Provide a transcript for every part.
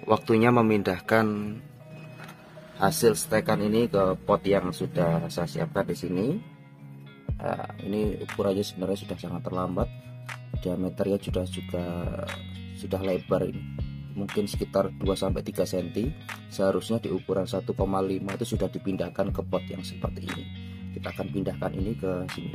waktunya memindahkan hasil stekan ini ke pot yang sudah saya siapkan di sini. Nah, ini ukurannya sebenarnya sudah sangat terlambat, diameternya sudah lebar ini, mungkin sekitar 2-3 cm. Seharusnya di ukuran 1,5 itu sudah dipindahkan ke pot yang seperti ini. Kita akan pindahkan ini ke sini.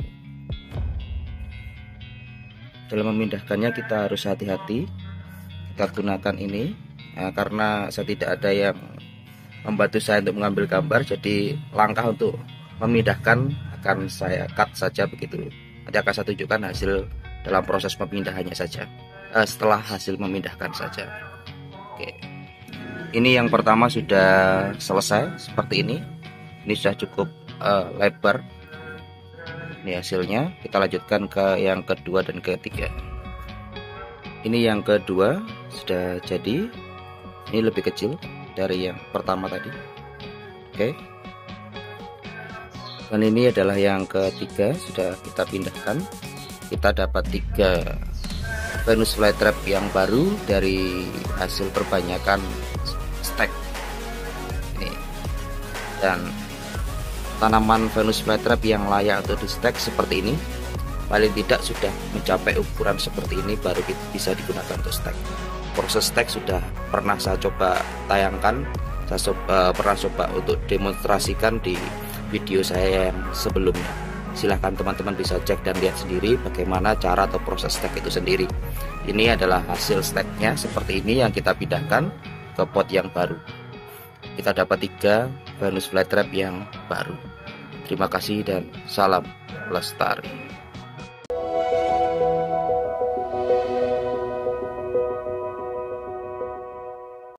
Dalam memindahkannya kita harus hati-hati. Kita gunakan ini karena saya tidak ada yang membantu saya untuk mengambil gambar, jadi langkah untuk memindahkan akan saya cut saja begitu. Nanti akan saya tunjukkan hasil dalam proses pemindahannya saja, setelah hasil memindahkan saja. Oke, ini yang pertama sudah selesai seperti ini. Ini sudah cukup lebar. Ini hasilnya. Kita lanjutkan ke yang kedua dan ketiga. Ini yang kedua sudah jadi. Ini lebih kecil dari yang pertama tadi. Oke. Dan ini adalah yang ketiga, sudah kita pindahkan. Kita dapat 3 Venus flytrap yang baru dari hasil perbanyakan stek ini. Dan tanaman Venus flytrap yang layak untuk di stek seperti ini paling tidak sudah mencapai ukuran seperti ini baru bisa digunakan untuk stek. Proses stek sudah pernah saya coba tayangkan, saya pernah coba untuk demonstrasikan di video saya yang sebelumnya. Silahkan teman-teman bisa cek dan lihat sendiri bagaimana cara atau proses stek itu sendiri. Ini adalah hasil steknya seperti ini yang kita pindahkan ke pot yang baru. Kita dapat 3 Venus flytrap yang baru. Terima kasih dan salam lestari.